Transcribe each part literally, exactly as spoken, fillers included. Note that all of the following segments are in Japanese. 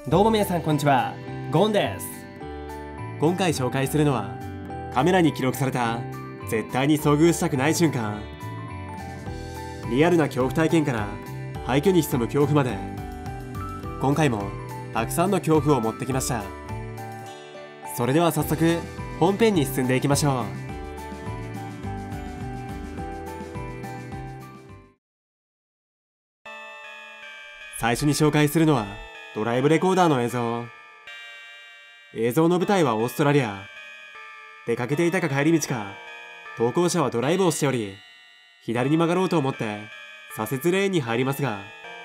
どうも皆さんこんにちは、ゴンです。 今回紹介するのはカメラに記録された絶対に遭遇したくない瞬間。リアルな恐怖体験から廃墟に潜む恐怖まで、今回もたくさんの恐怖を持ってきました。それでは早速本編に進んでいきましょう。最初に紹介するのはドライブレコーダーの映像。映像の舞台はオーストラリア。出かけていたか帰り道か、投稿者はドライブをしており、左に曲がろうと思って左折レーンに入りますが、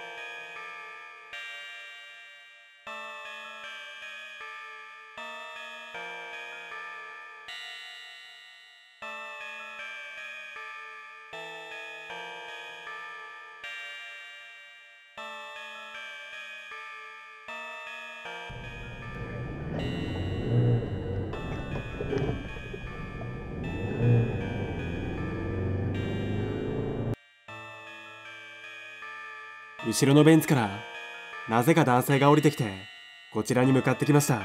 後ろのベンツからなぜか男性が降りてきてこちらに向かってきました。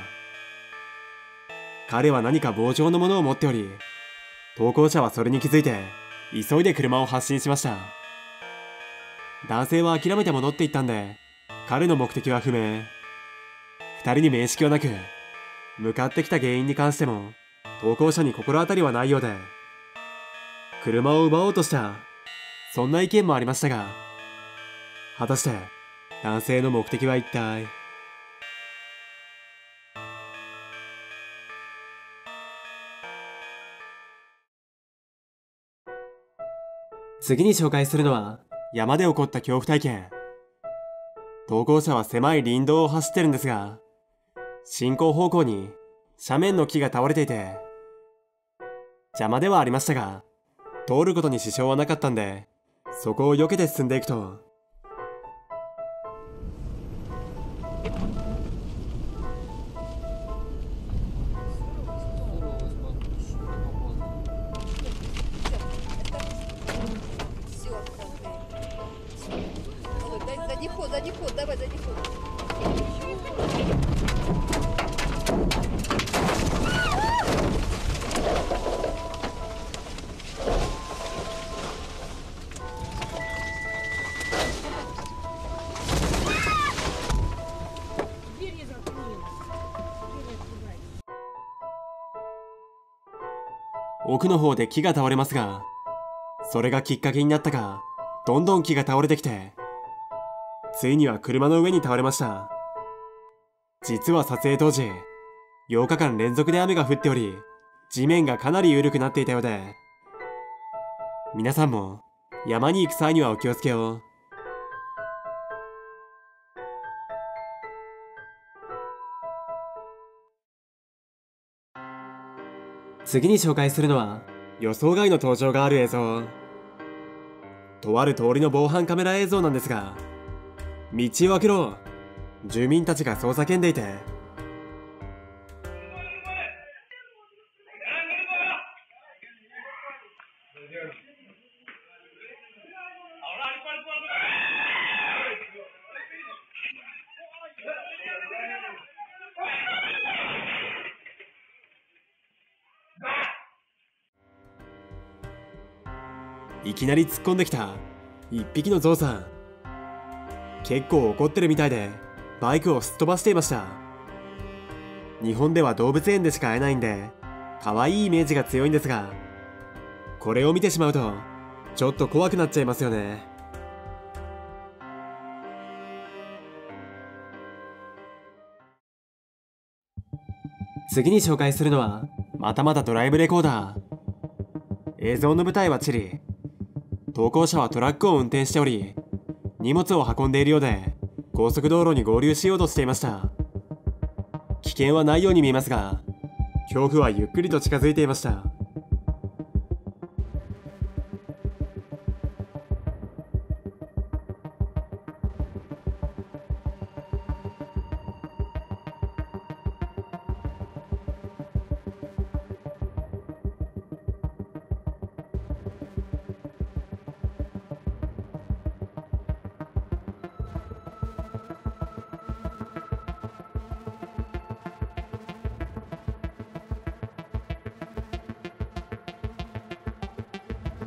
彼は何か棒状のものを持っており、投稿者はそれに気づいて急いで車を発進しました。男性は諦めて戻っていったんで、彼の目的は不明。二人に面識はなく、向かってきた原因に関しても投稿者に心当たりはないようで、車を奪おうとした、そんな意見もありましたが、果たして男性の目的は一体。次に紹介するのは山で起こった恐怖体験。投稿者は狭い林道を走ってるんですが、進行方向に斜面の木が倒れていて邪魔ではありましたが、通ることに支障はなかったんで、そこを避けて進んでいくと、 задний ход, задний ход, давай задний ход. 奥の方で木が倒れますが、それがきっかけになったか、どんどん木が倒れてきて、ついには車の上に倒れました。実は撮影当時、ようかかん連続で雨が降っており、地面がかなり緩くなっていたようで、皆さんも山に行く際にはお気をつけを。次に紹介するのは予想外の登場がある映像。とある通りの防犯カメラ映像なんですが、道を開けろ、住民たちが捜査叫んでいて、いきなり突っ込んできた一匹のゾウさん。結構怒ってるみたいでバイクをすっ飛ばしていました。日本では動物園でしか会えないんで可愛いイメージが強いんですが、これを見てしまうとちょっと怖くなっちゃいますよね。次に紹介するのはまたまたドライブレコーダー。映像の舞台はチリ。投稿者はトラックを運転しており、荷物を運んでいるようで高速道路に合流しようとしていました。危険はないように見えますが、恐怖はゆっくりと近づいていました。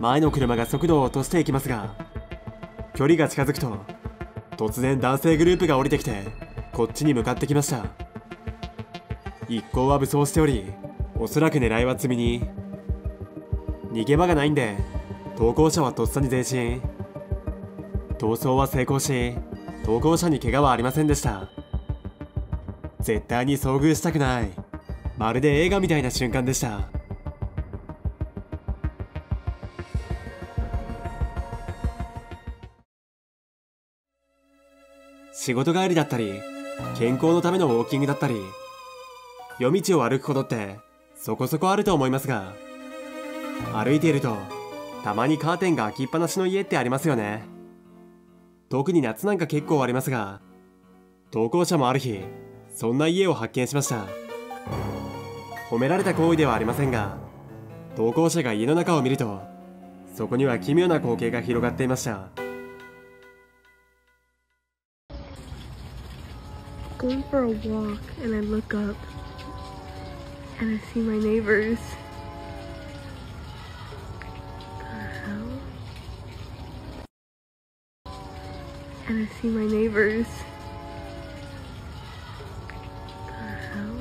前の車が速度を落としていきますが、距離が近づくと突然男性グループが降りてきてこっちに向かってきました。一行は武装しており、おそらく狙いは積みに。逃げ場がないんで投稿者はとっさに前進。逃走は成功し、投稿者に怪我はありませんでした。絶対に遭遇したくない、まるで映画みたいな瞬間でした。仕事帰りだったり、健康のためのウォーキングだったり、夜道を歩くことってそこそこあると思いますが、歩いているとたまにカーテンが開きっぱなしの家ってありますよね。特に夏なんか結構ありますが、投稿者もある日そんな家を発見しました。褒められた行為ではありませんが、投稿者が家の中を見るとそこには奇妙な光景が広がっていました。 Going for a walk and I look up and I see my neighbors. The hell? And I see my neighbors. The hell?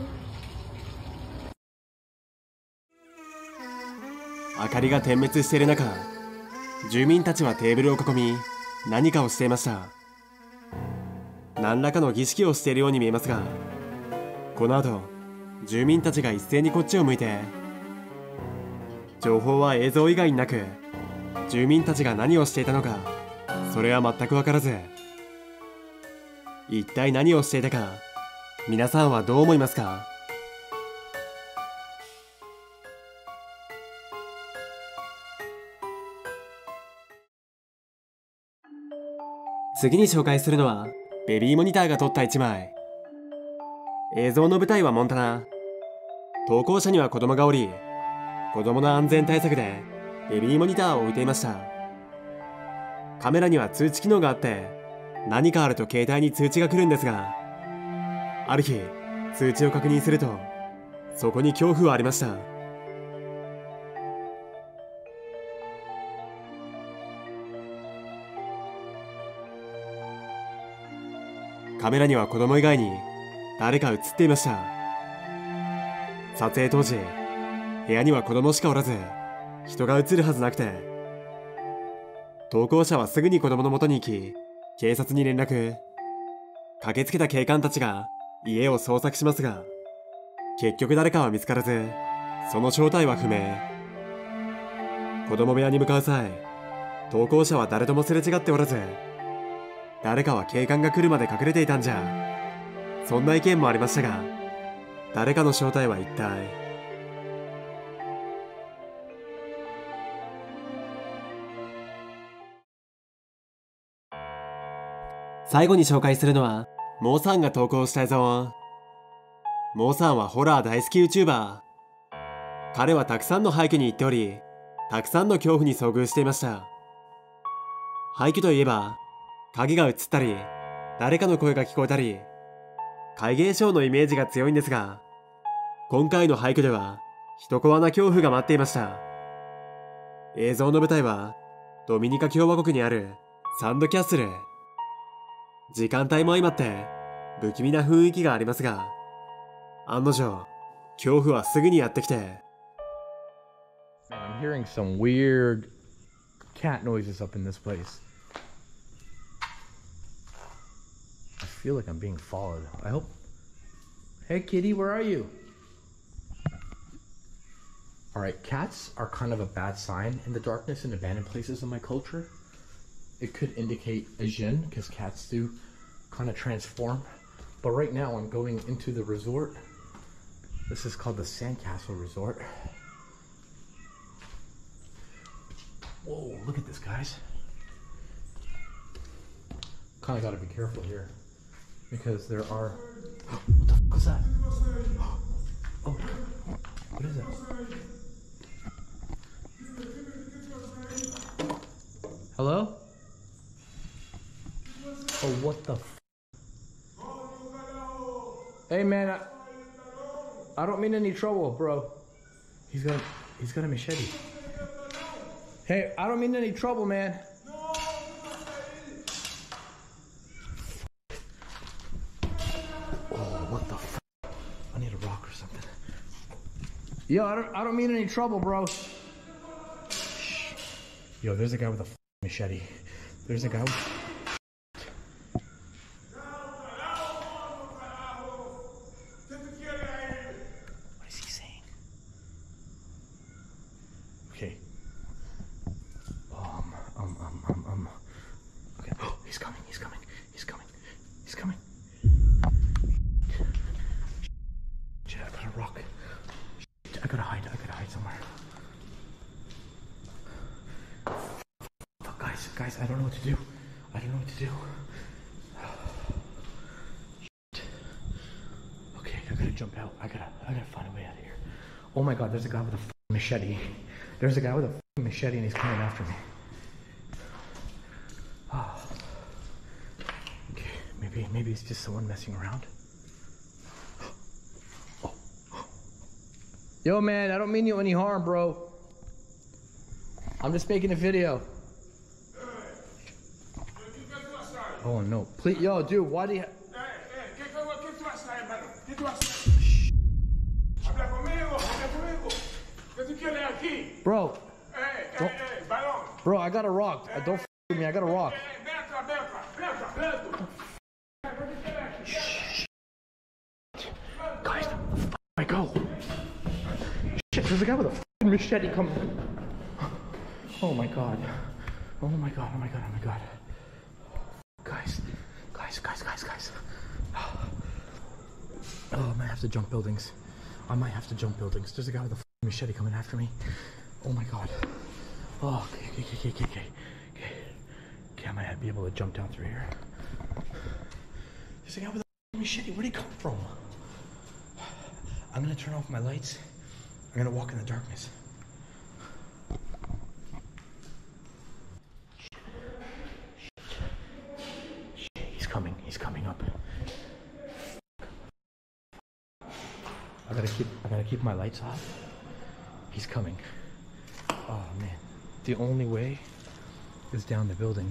明かりが点滅している中、住民たちはテーブルを囲み何かをしていました。何らかの儀式をしているように見えますが、この後住民たちが一斉にこっちを向いて、情報は映像以外になく、住民たちが何をしていたのかそれは全く分からず、一体何をしていたか皆さんはどう思いますか？次に紹介するのはベビーモニターが撮ったいちまい。映像の舞台はモンタナ。投稿者には子供がおり、子供の安全対策でベビーモニターを置いていました。カメラには通知機能があって、何かあると携帯に通知が来るんですが、ある日通知を確認するとそこに恐怖はありました。カメラには子供以外に誰か映っていました。撮影当時、部屋には子供しかおらず人が映るはずなくて、投稿者はすぐに子供の元に行き警察に連絡。駆けつけた警官たちが家を捜索しますが、結局誰かは見つからず、その正体は不明。子供部屋に向かう際、投稿者は誰ともすれ違っておらず、誰かは警官が来るまで隠れていたんじゃ、そんな意見もありましたが、誰かの正体は一体。最後に紹介するのはモーさんが投稿した映像。モーさんはホラー大好き YouTuber。 彼はたくさんの廃墟に行っており、たくさんの恐怖に遭遇していました。廃墟といえば影が映ったり、誰かの声が聞こえたり、怪現象のイメージが強いんですが、今回の廃墟では一コアな恐怖が待っていました。映像の舞台はドミニカ共和国にあるサンドキャッスル。時間帯も相まって不気味な雰囲気がありますが、案の定恐怖はすぐにやってきて。 Man, I'm hearing some weird cat noises up in this place. I feel like I'm being followed. I hope. Hey kitty, where are you? Alright, cats are kind of a bad sign in the darkness and abandoned places in my culture. It could indicate a jinn, because cats do kind of transform. But right now I'm going into the resort. This is called the Sandcastle Resort. Whoa, look at this, guys. Kind of got to be careful here, because there are... What the fuck is that? Oh, what is that? Hello? Oh, what the f... Hey man, I, I don't mean any trouble, bro. He's got, he's got a machete. Hey, I don't mean any trouble, man. Oh, what the f? I need a rock or something. Yo, I don't, I don't mean any trouble, bro. Yo, there's a guy with a f machete. There's a guy with... What is he saying? Okay. Um, um, um, um, um. Okay. Oh, he's coming, he's coming, he's coming, he's coming. Shit, I got a rock. Shit, I gotta hide, I gotta hide somewhere. Fuck, guys, guys, I don't know what to do. I don't know what to do. Shit. Okay, I gotta jump out. I gotta, I gotta find a way out of here. Oh my god, there's a guy with a f machete. There's a guy with a f machete and he's coming after me. Oh. Okay, maybe, maybe it's just someone messing around. Oh. Yo, man, I don't mean you any harm, bro. I'm just making a video. Oh no, please, yo, dude, why do you? Bro, don't, bro, I got a rock. I don't f with me. I got a rock. Guys, where the f I go? Shit, there's a guy with a f machete coming. Oh my god. Oh my god. Oh my god. Oh my god. Guys, guys, guys, guys, guys. Oh, I might have to jump buildings. I might have to jump buildings. There's a guy with a f machete coming after me. Oh my god. Oh, okay, okay, okay, okay, okay. Okay, okay, I might be able to jump down through here. There's a guy with a machete. Where'd he come from? I'm gonna turn off my lights. I'm gonna walk in the darkness. He's coming. He's coming up. I gotta keep. I gotta keep my lights off. He's coming. Oh man, the only way is down the building.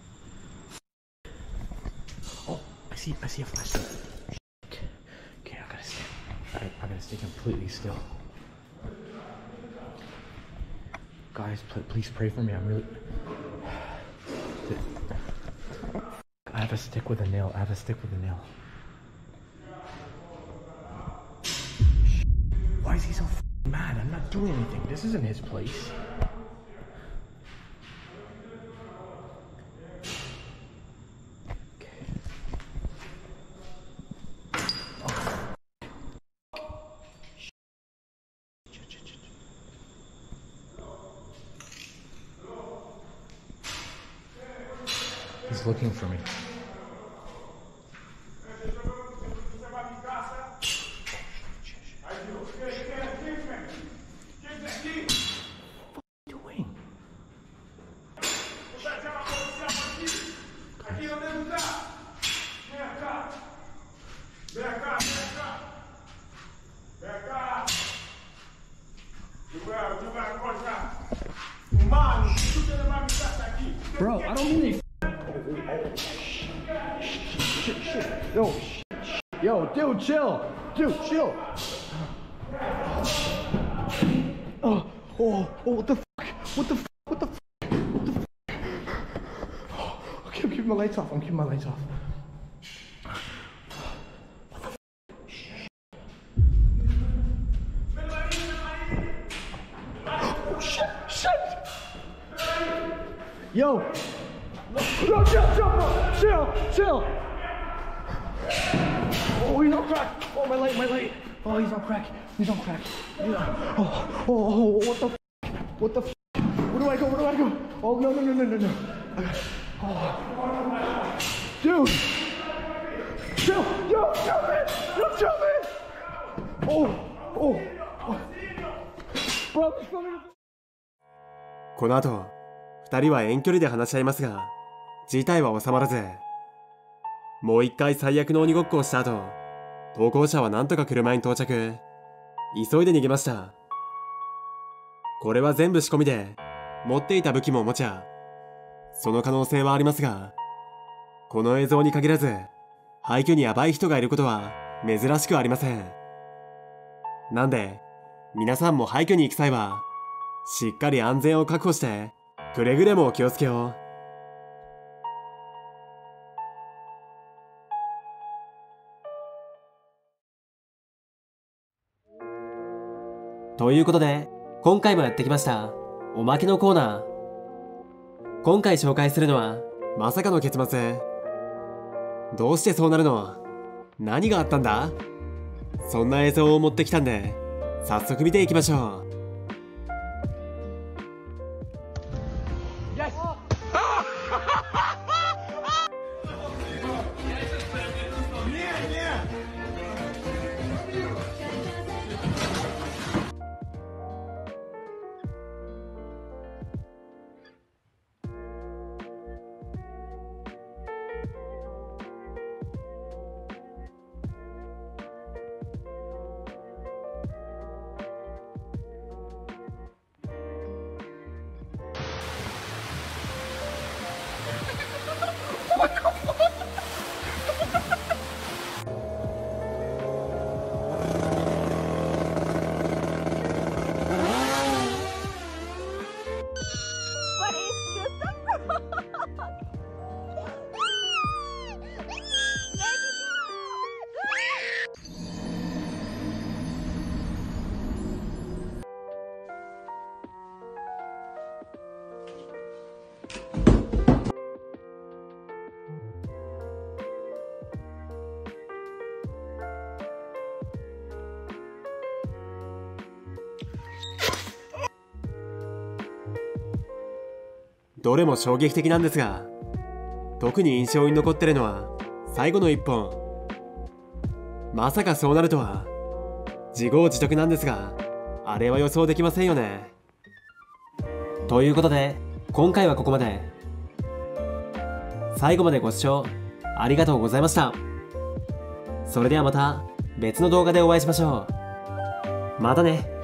Oh, I see. I see a flashlight. Okay, I gotta stay. I, I gotta stay completely still. Guys, pl please pray for me. I'm really. I have a stick with a nail. I have a stick with a nail. Why is he so f***ing mad? I'm not doing anything. This isn't his place. Okay. Oh. He's looking for me. Bro, I don't mean any. Shit, shit. Yo, shit, yo, dude, chill. Dude, chill. Oh, oh, oh, what the fuck? What the fuck? What the fuck? What the fuck? Oh, okay, I'm keeping my lights off. I'm keeping my lights off. What the fuck? Oh, shit, shit. Yo! Yo, chill, chill, bro! Chill, chill! Oh, he's on crack! Oh, my light, my light! Oh, he's on crack! He's on crack! Yeah. Oh, oh, oh, what the f? What the f? Where do I go? Where do I go? Oh, no, no, no, no, no, no! Oh. Dude! Chill! Yo, chill, man! Yo, chill, man! Oh, oh, oh. Bro, he's coming! この後、二人は遠距離で話し合いますが、事態は収まらず、もう一回最悪の鬼ごっこをした後、投稿者はなんとか車に到着、急いで逃げました。これは全部仕込みで、 持っていた武器もおもちゃ、その可能性はありますが、この映像に限らず廃墟にヤバい人がいることは珍しくありません。なんで皆さんも廃墟に行く際はしっかり安全を確保してくれぐれもお気をつけを。 ということで、今回もやってきましたおまけのコーナー。今回紹介するのは、 まさかの結末。どうしてそうなるの？何があったんだ？そんな映像を持ってきたんで、早速見ていきましょう。 But it's just a frog. Let it go. どれも衝撃的なんですが、特に印象に残ってるのは最後の一本。まさかそうなるとは。自業自得なんですが、あれは予想できませんよね。 ということで、今回はここまで。最後までご視聴ありがとうございました。それではまた別の動画でお会いしましょう。またね。